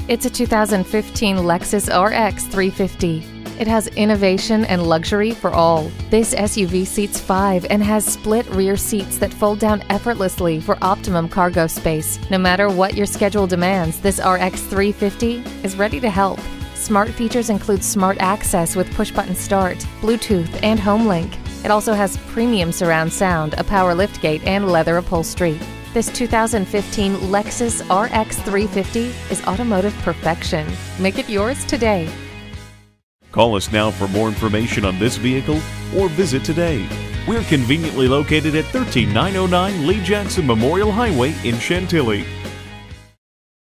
It's a 2015 Lexus RX 350. It has innovation and luxury for all. This SUV seats 5 and has split rear seats that fold down effortlessly for optimum cargo space. No matter what your schedule demands, this RX 350 is ready to help. Smart features include smart access with push-button start, Bluetooth, and HomeLink. It also has premium surround sound, a power liftgate, and leather upholstery. This 2015 Lexus RX 350 is automotive perfection. Make it yours today. Call us now for more information on this vehicle or visit today. We're conveniently located at 13909 Lee Jackson Memorial Highway in Chantilly.